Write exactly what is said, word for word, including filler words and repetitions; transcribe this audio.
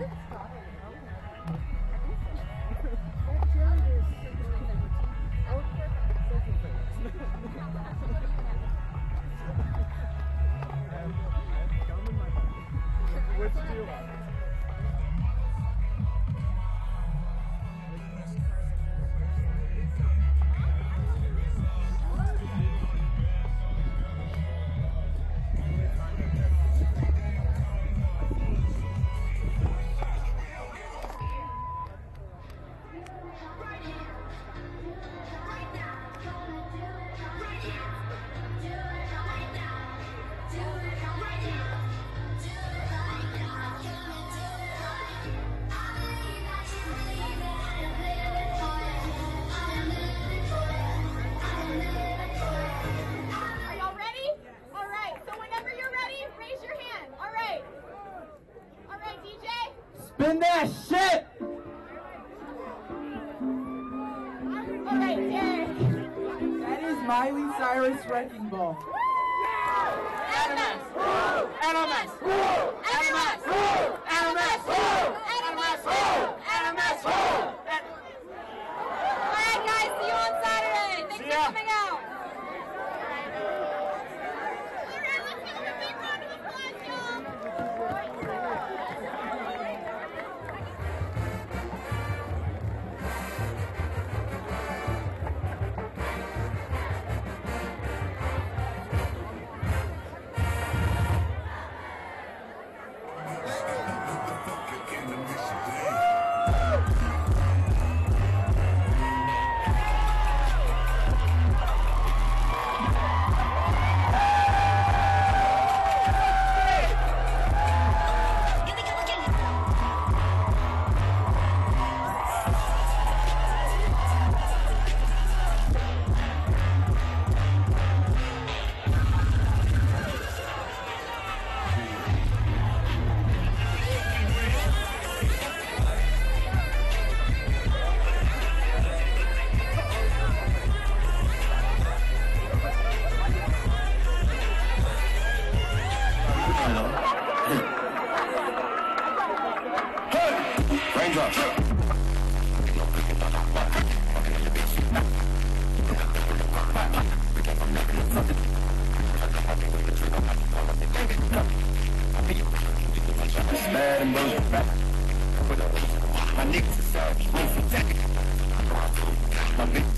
Spin that shit! Alright, Derek. That is Miley Cyrus Wrecking Ball. Animus! Animus! Animus! Animus! Animus! Animus! Alright guys, see you on Saturday. Thanks for coming out. Alright, let's give them a big round of applause, y'all. Raindrops. Bad and bullshit. My niggas is out. My bitch